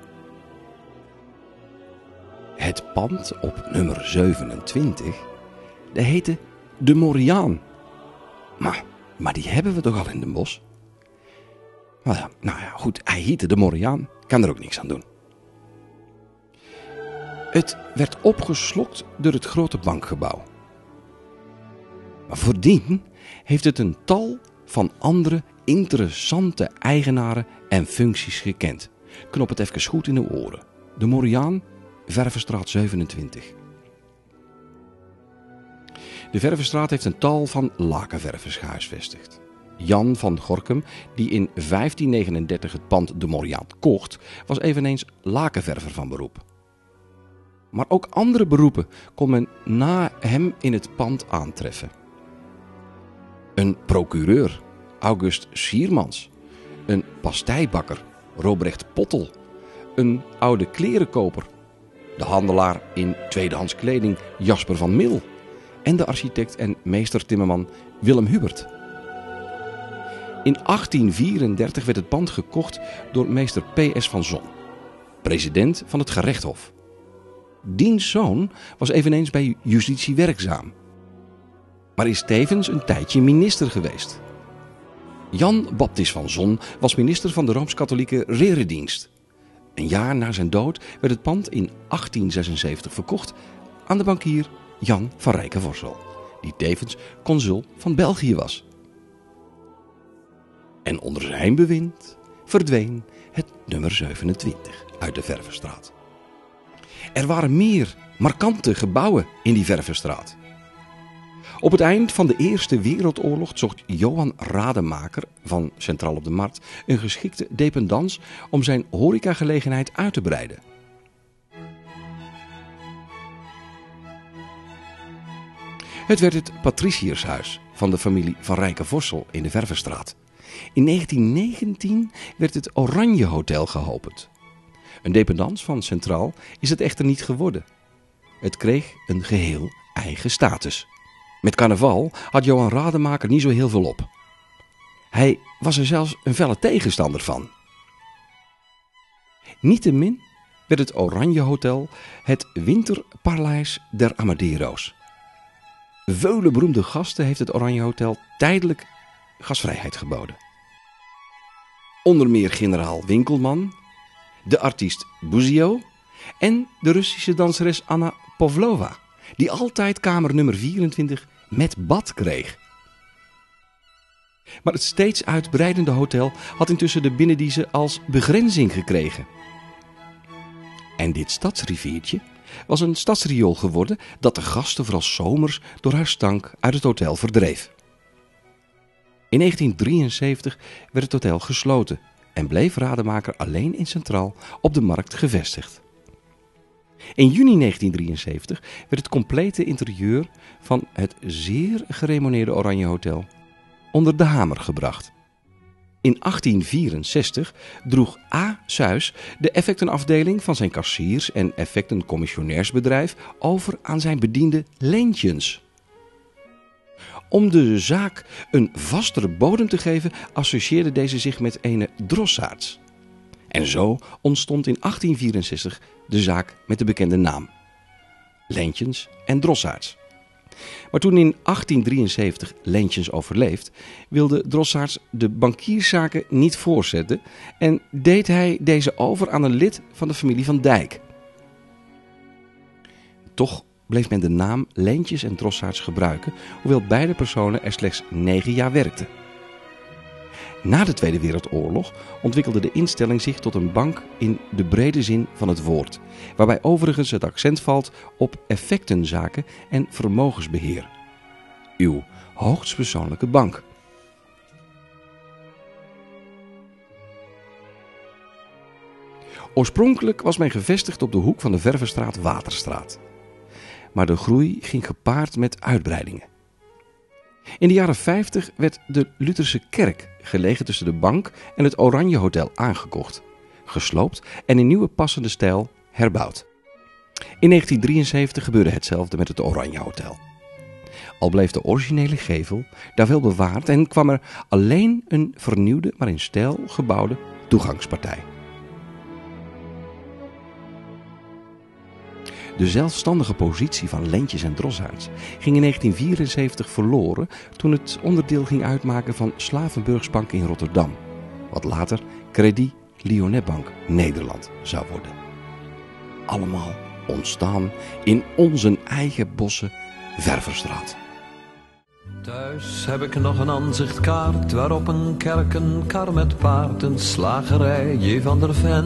Het pand op nummer zevenentwintig, dat heette de Moriaan. Maar, maar die hebben we toch al in Den Bosch? Nou ja, nou ja, goed, hij heette de Moriaan, kan er ook niks aan doen. Het werd opgeslokt door het grote bankgebouw. Maar voordien heeft het een tal van andere interessante eigenaren en functies gekend. Knop het even goed in de oren. De Moriaan, Vervestraat zevenentwintig. De Vervestraat heeft een tal van lakenververs gehuisvestigd. Jan van Gorkum, die in vijftien negenendertig het pand de Moriaan kocht, was eveneens lakenverver van beroep. Maar ook andere beroepen kon men na hem in het pand aantreffen. Een procureur, August Siermans. Een pasteibakker, Robrecht Pottel. Een oude klerenkoper. De handelaar in tweedehands kleding, Jasper van Mil. En de architect en meestertimmerman Willem Hubert. In achttien vierendertig werd het pand gekocht door meester P S van Zon, president van het gerechtshof. Diens zoon was eveneens bij justitie werkzaam, maar is tevens een tijdje minister geweest. Jan Baptist van Zon was minister van de Rooms-Katholieke Reredienst. Een jaar na zijn dood werd het pand in achttien zesenzeventig verkocht aan de bankier Jan van Rijkenvorsel, die tevens consul van België was. En onder zijn bewind verdween het nummer zevenentwintig uit de Vervestraat. Er waren meer markante gebouwen in die Vervestraat. Op het eind van de Eerste Wereldoorlog zocht Johan Rademaker van Centraal op de Markt een geschikte dependance om zijn horecagelegenheid uit te breiden. Het werd het patriciershuis van de familie van Rijkenvorsel in de Vervestraat. In negentien negentien werd het Oranje Hotel geopend. Een dependance van Centraal is het echter niet geworden. Het kreeg een geheel eigen status. Met carnaval had Johan Rademaker niet zo heel veel op. Hij was er zelfs een felle tegenstander van. Niettemin werd het Oranje Hotel het Winterpaleis der Amadero's. Vele beroemde gasten heeft het Oranje Hotel tijdelijk gastvrijheid geboden. Onder meer generaal Winkelman, de artiest Buzio en de Russische danseres Anna Pavlova, die altijd kamer nummer vierentwintig met bad kreeg. Maar het steeds uitbreidende hotel had intussen de binnendiezen als begrenzing gekregen. En dit stadsriviertje was een stadsriool geworden dat de gasten vooral zomers door haar stank uit het hotel verdreef. In negentien drieënzeventig werd het hotel gesloten en bleef Rademaker alleen in Centraal op de Markt gevestigd. In juni negentien drieënzeventig werd het complete interieur van het zeer gerenommeerde Oranje Hotel onder de hamer gebracht. In achttien vierenzestig droeg A. Suys de effectenafdeling van zijn kassiers- en effectencommissionairsbedrijf over aan zijn bediende Leentjens. Om de zaak een vastere bodem te geven, associeerde deze zich met ene Drossaerts. En zo ontstond in achttien vierenzestig de zaak met de bekende naam: Leentjens en Drossaerts. Maar toen in achttien drieënzeventig Leentjens overleefd, wilde Drossaerts de bankierszaken niet voortzetten en deed hij deze over aan een lid van de familie van Dijk. Toch bleef men de naam Leentjens en Drossaerts gebruiken, hoewel beide personen er slechts negen jaar werkten. Na de Tweede Wereldoorlog ontwikkelde de instelling zich tot een bank in de brede zin van het woord, waarbij overigens het accent valt op effectenzaken en vermogensbeheer. Uw hoogstpersoonlijke bank. Oorspronkelijk was men gevestigd op de hoek van de Vervestraat-Waterstraat. Maar de groei ging gepaard met uitbreidingen. In de jaren vijftig werd de Lutherse kerk, gelegen tussen de bank en het Oranje Hotel, aangekocht, gesloopt en in nieuwe passende stijl herbouwd. In negentien drieënzeventig gebeurde hetzelfde met het Oranje Hotel. Al bleef de originele gevel daar wel bewaard en kwam er alleen een vernieuwde, maar in stijl gebouwde toegangspartij. De zelfstandige positie van Leentjens en Drossaerts ging in negentien vierenzeventig verloren toen het onderdeel ging uitmaken van Slavenburgsbank in Rotterdam, wat later Crédit Lyonnais Bank Nederland zou worden. Allemaal ontstaan in onze eigen bossen Ververstraat. Thuis heb ik nog een aanzichtkaart waarop een kerk, een kar met paard, een slagerij, J. van der Ven,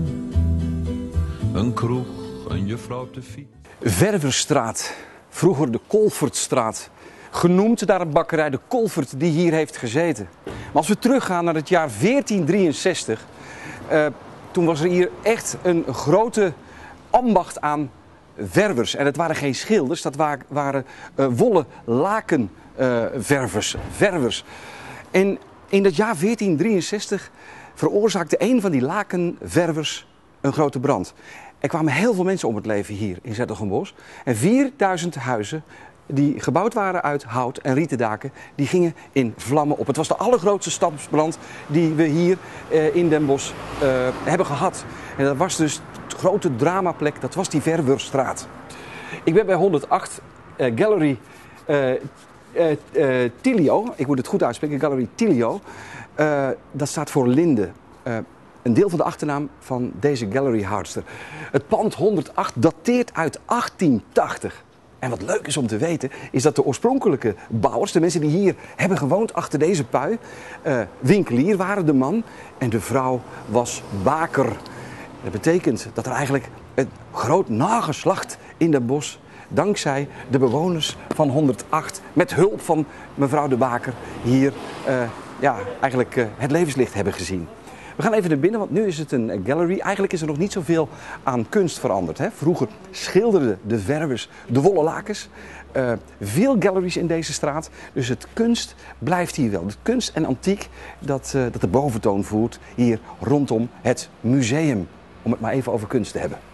een kroeg, een juffrouw op de fiets. Ververstraat, vroeger de Kolfertstraat. Genoemd naar een bakkerij, de Kolfert, die hier heeft gezeten. Maar als we teruggaan naar het jaar veertien drieënzestig, uh, toen was er hier echt een grote ambacht aan ververs. En het waren geen schilders, dat waren, waren uh, wollen lakenververs, uh, ververs. En in het jaar veertien drieënzestig veroorzaakte een van die lakenververs een grote brand. Er kwamen heel veel mensen om het leven hier in 's-Hertogenbosch. En vierduizend huizen die gebouwd waren uit hout en rieten daken, die gingen in vlammen op. Het was de allergrootste stadsbrand die we hier uh, in Den Bosch uh, hebben gehad. En dat was dus de grote dramaplek, dat was die Ververstraat. Ik ben bij honderdacht uh, Gallery uh, uh, uh, Tilio, ik moet het goed uitspreken, Gallery Tilio. Uh, dat staat voor Linde. Uh, Een deel van de achternaam van deze galleryhoudster. Het pand honderdacht dateert uit achttien tachtig. En wat leuk is om te weten, is dat de oorspronkelijke bouwers, de mensen die hier hebben gewoond achter deze pui, uh, winkelier waren de man en de vrouw was baker. Dat betekent dat er eigenlijk een groot nageslacht in Den Bosch, dankzij de bewoners van honderdacht, met hulp van mevrouw de baker, hier uh, ja, eigenlijk uh, het levenslicht hebben gezien. We gaan even naar binnen, want nu is het een gallery. Eigenlijk is er nog niet zoveel aan kunst veranderd. Hè? Vroeger schilderden de ververs de wollen lakens. Uh, veel galleries in deze straat. Dus het kunst blijft hier wel. De kunst en antiek, dat, uh, dat de boventoon voert hier rondom het museum. Om het maar even over kunst te hebben.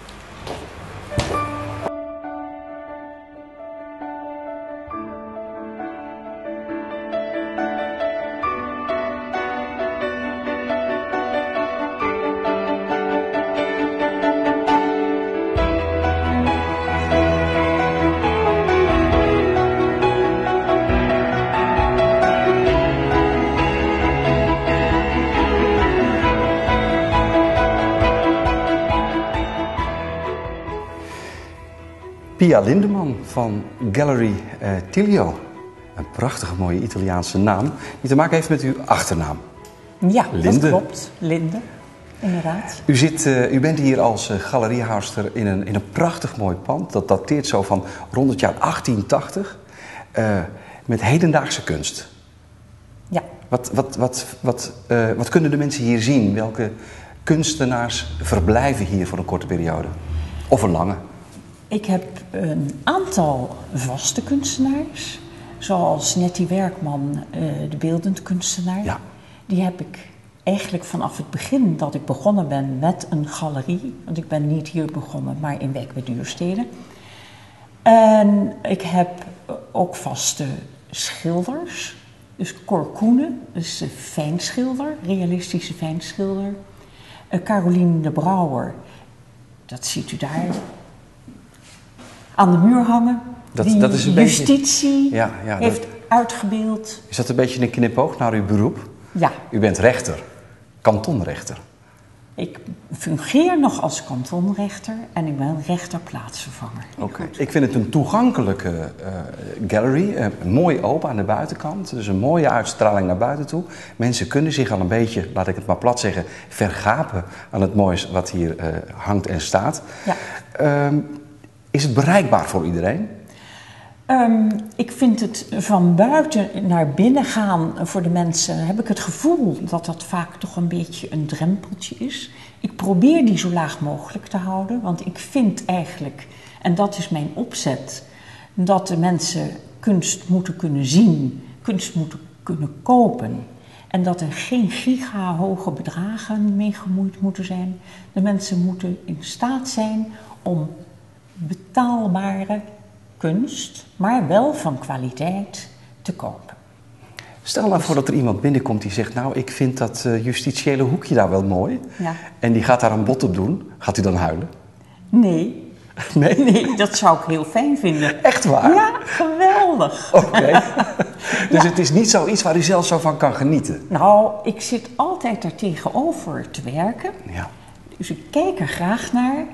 Pia Lindeman van Gallery uh, Tilio. Een prachtige mooie Italiaanse naam die te maken heeft met uw achternaam. Ja, Linde. Dat klopt. Linde, inderdaad. U, zit, uh, u bent hier als uh, galeriehouster in een, in een prachtig mooi pand. Dat dateert zo van rond het jaar achttien tachtig. Uh, met hedendaagse kunst. Ja. Wat, wat, wat, wat, uh, wat kunnen de mensen hier zien? Welke kunstenaars verblijven hier voor een korte periode? Of een lange? Ik heb een aantal vaste kunstenaars, zoals Nettie Werkman, uh, de beeldend kunstenaar. Ja. Die heb ik eigenlijk vanaf het begin dat ik begonnen ben met een galerie, want ik ben niet hier begonnen, maar in Wijk bij Duurstede. En ik heb ook vaste schilders, dus Cor Koenen, dus een fijnschilder, realistische fijnschilder. Uh, Caroline de Brouwer, dat ziet u daar aan de muur hangen, Dat, die dat is een justitie beetje, ja, ja, heeft dat, uitgebeeld. is dat een beetje een knipoog naar uw beroep? Ja. U bent rechter, kantonrechter. Ik fungeer nog als kantonrechter en ik ben rechterplaatsvervanger. Oké. Okay. Ik vind het een toegankelijke uh, gallery, uh, mooi open aan de buitenkant, dus een mooie uitstraling naar buiten toe. Mensen kunnen zich al een beetje, laat ik het maar plat zeggen, vergapen aan het moois wat hier uh, hangt en staat. Ja. Um, is het bereikbaar voor iedereen? Um, ik vind het van buiten naar binnen gaan voor de mensen, heb ik het gevoel dat dat vaak toch een beetje een drempeltje is. Ik probeer die zo laag mogelijk te houden, want ik vind eigenlijk, en dat is mijn opzet, dat de mensen kunst moeten kunnen zien, kunst moeten kunnen kopen. En dat er geen giga-hoge bedragen mee gemoeid moeten zijn. De mensen moeten in staat zijn om betaalbare kunst, maar wel van kwaliteit, te kopen. Stel nou voor dat er iemand binnenkomt die zegt, nou, ik vind dat uh, justitiële hoekje daar wel mooi. Ja. En die gaat daar een bod op doen. Gaat u dan huilen? Nee. Nee? Nee, dat zou ik heel fijn vinden. Echt waar? Ja, geweldig. Oké. Okay. Dus ja. Het is niet zoiets waar u zelf zo van kan genieten? Nou, ik zit altijd daar tegenover te werken. Ja. Dus ik kijk er graag naar.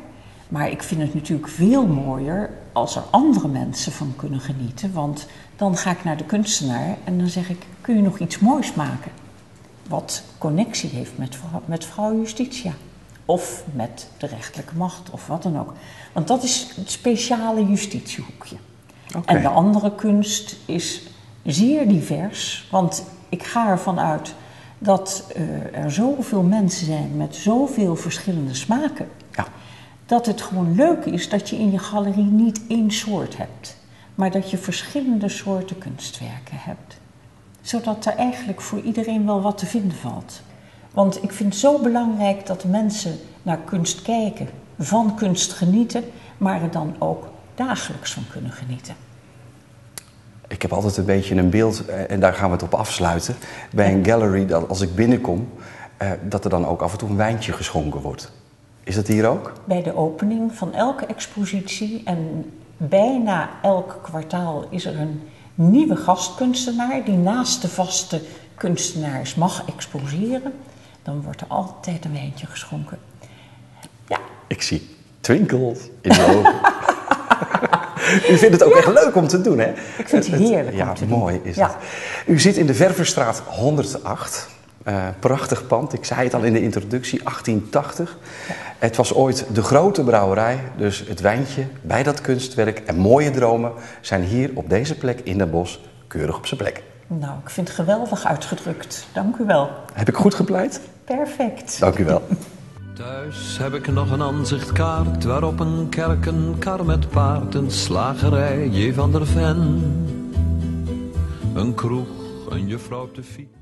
Maar ik vind het natuurlijk veel mooier als er andere mensen van kunnen genieten. Want dan ga ik naar de kunstenaar en dan zeg ik, kun je nog iets moois maken? Wat connectie heeft met vrouw, met vrouw Justitia. Of met de rechterlijke macht, of wat dan ook. Want dat is het speciale justitiehoekje. Okay. En de andere kunst is zeer divers. Want ik ga ervan uit dat uh, er zoveel mensen zijn met zoveel verschillende smaken. Ja. Dat het gewoon leuk is dat je in je galerie niet één soort hebt. Maar dat je verschillende soorten kunstwerken hebt. Zodat er eigenlijk voor iedereen wel wat te vinden valt. Want ik vind het zo belangrijk dat mensen naar kunst kijken, van kunst genieten, maar er dan ook dagelijks van kunnen genieten. Ik heb altijd een beetje een beeld, en daar gaan we het op afsluiten, bij een gallery, dat als ik binnenkom, dat er dan ook af en toe een wijntje geschonken wordt. Is dat hier ook? Bij de opening van elke expositie en bijna elk kwartaal is er een nieuwe gastkunstenaar die naast de vaste kunstenaars mag exposeren. Dan wordt er altijd een wijntje geschonken. Ja. Ik zie twinkels in de ogen. U vindt het ook ja. echt leuk om te doen, hè? Ik vind het heerlijk ja, om te mooi doen. is ja. het. U zit in de Ververstraat honderdacht. Uh, prachtig pand, ik zei het al in de introductie, achttien tachtig. Ja. Het was ooit de grote brouwerij, dus het wijntje bij dat kunstwerk en mooie dromen zijn hier op deze plek in Den Bosch keurig op zijn plek. Nou, ik vind het geweldig uitgedrukt. Dank u wel. Heb ik goed gepleit? Perfect. Dank u wel. Thuis heb ik nog een aanzichtkaart waarop een kerk, een kar met paard, een slagerij, J. van der Ven. Een kroeg, een juffrouw op de fiets.